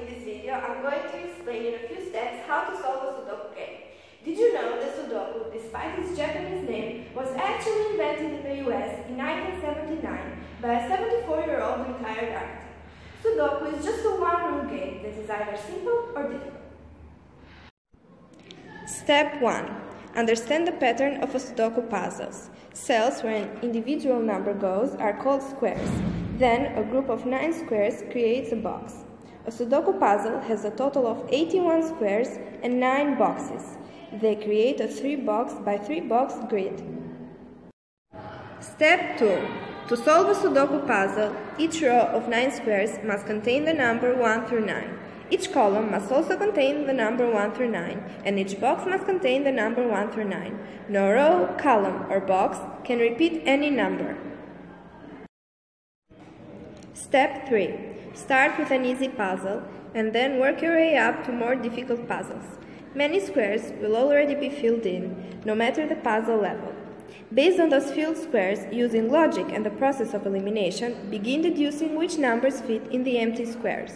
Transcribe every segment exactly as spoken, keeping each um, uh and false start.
this video, I'm going to explain in a few steps how to solve a Sudoku game. Did you know that Sudoku, despite its Japanese name, was actually invented in the U S in nineteen seventy-nine by a seventy-four-year-old retired architect? Sudoku is just a one-rule game that is either simple or difficult. Step one. Understand the pattern of a Sudoku puzzles. Cells where an individual number goes are called squares. Then, a group of nine squares creates a box. A Sudoku puzzle has a total of eighty-one squares and nine boxes. They create a three box by three box grid. Step two. To solve a Sudoku puzzle, each row of nine squares must contain the number one through nine. Each column must also contain the number one through nine, and each box must contain the number one through nine. No row, column, or box can repeat any number. Step three. Start with an easy puzzle, and then work your way up to more difficult puzzles. Many squares will already be filled in, no matter the puzzle level. Based on those filled squares, using logic and the process of elimination, begin deducing which numbers fit in the empty squares.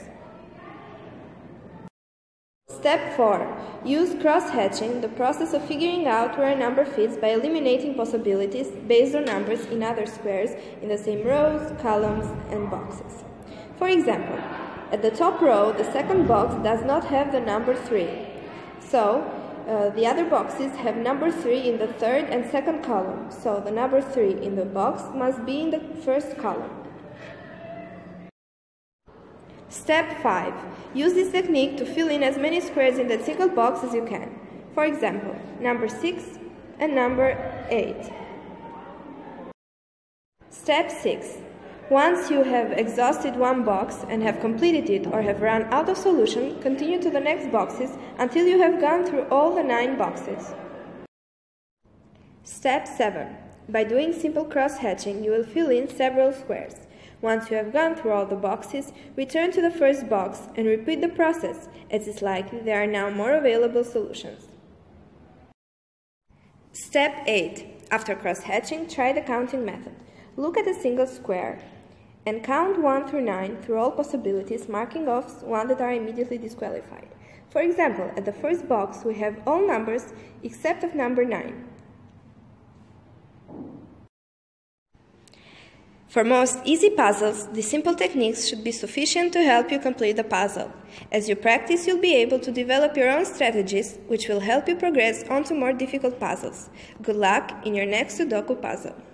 Step four. Use cross-hatching, the process of figuring out where a number fits by eliminating possibilities based on numbers in other squares in the same rows, columns, and boxes. For example, at the top row, the second box does not have the number three. So, uh, the other boxes have number three in the third and second column, so the number three in the box must be in the first column. Step five. Use this technique to fill in as many squares in that single box as you can. For example, number six and number eight. Step six. Once you have exhausted one box and have completed it or have run out of solution, continue to the next boxes until you have gone through all the nine boxes. Step seven. By doing simple cross-hatching, you will fill in several squares. Once you have gone through all the boxes, return to the first box and repeat the process, as it's likely there are now more available solutions. Step eight. After cross-hatching, try the counting method. Look at a single square and count one through nine through all possibilities, marking off one that are immediately disqualified. For example, at the first box we have all numbers except of number nine. For most easy puzzles, these simple techniques should be sufficient to help you complete the puzzle. As you practice, you'll be able to develop your own strategies, which will help you progress onto more difficult puzzles. Good luck in your next Sudoku puzzle!